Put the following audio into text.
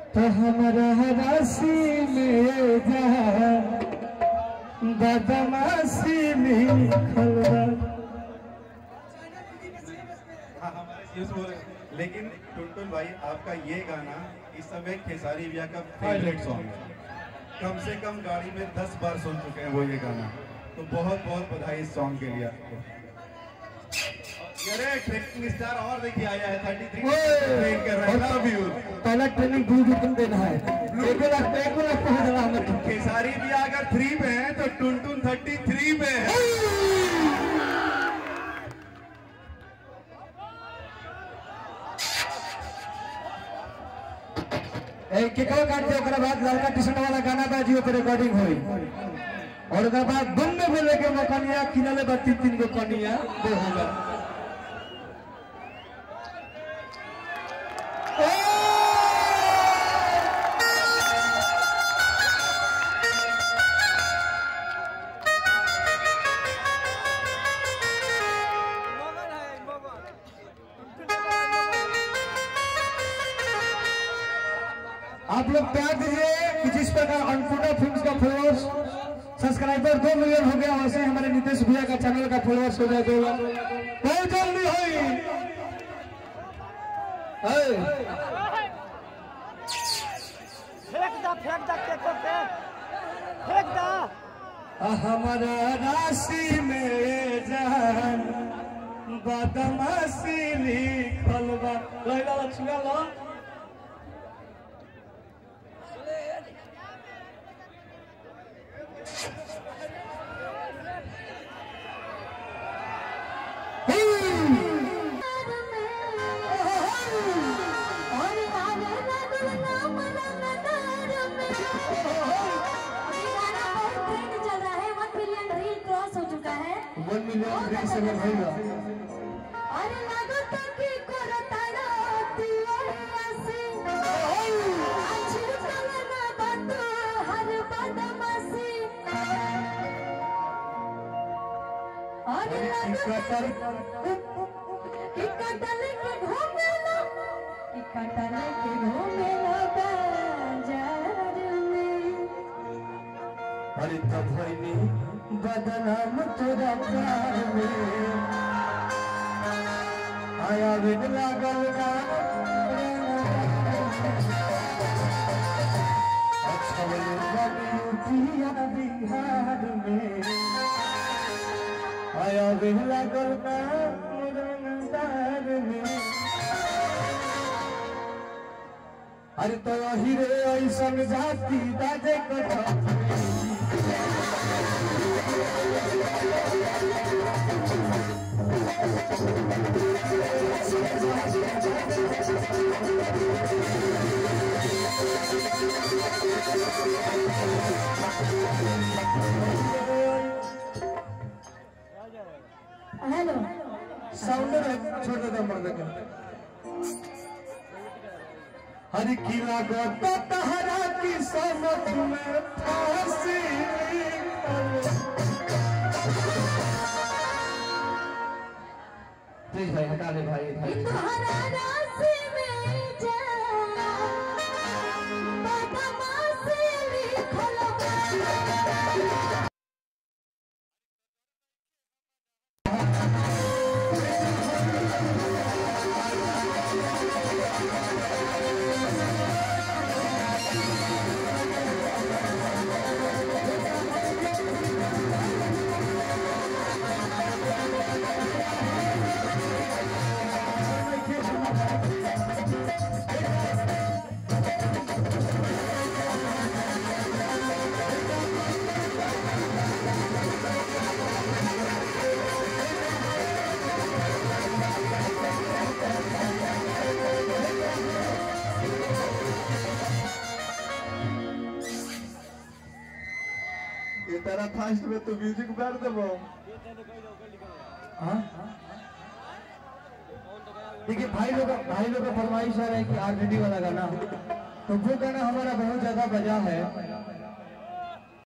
तो हमारा राशि में जहाँ बदमाशी लिखल बा। लेकिन टुनटुन भाई आपका ये गाना इस समय खेसारी भैया का फेवरेट सॉन्ग है। कम से कम गाड़ी में 10 बार सुन चुके हैं वो ये गाना। तो बहुत बहुत बधाई इस सॉन्ग के लिए आपको। अरे ट्रेनिंग स्टार और देखिए आया है 33 ट्रेन कर रहा है। Love you. पहला ट्रेनिंग 2 रुपये देना है। 1 लाख पहुंच रहा है। खेसारी भैया अगर 3 पे है तो टुनटुन 33 पे है। केकड़ा काटते ओकरा बाद लड़का टी-शर्ट वाला गाना बाजी ओकर रिकॉर्डिंग होई और ओकर बाद बम में बोले के मकनिया किनले बा 3 गो कनिया दे होगा। आप लोग प्यार दीजिए कि जिस प्रकार अन्नपूर्णा फिल्म्स का फॉलोअर्स सब्सक्राइबर 2 मिलियन हो गया वैसे हमारे नितेश भैया का चैनल का फॉलोअर्स हो जाएगा बहुत जल्दी होई। फेंक दा हमारा राशि में जान बदमाशी लिखल बा। लैला लक्ष्मी ला अरे तब बदनाम तोरा प्यार में आया बिन लागल बिहार में आया बिन लागल में। अरे तो हीरे ऐसा जाती दादे को हेलो साउंड छोटा सा मर्द का हर किला को तहरा की समझ में फांसी प्लीज भाई हटा ले भाई तेरा फास्ट में तो म्यूजिक बैठ देबो। देखिए भाई लोग का फरमाइश है कि आरजेडी वाला गाना, तो वो गाना हमारा बहुत ज्यादा बजा है।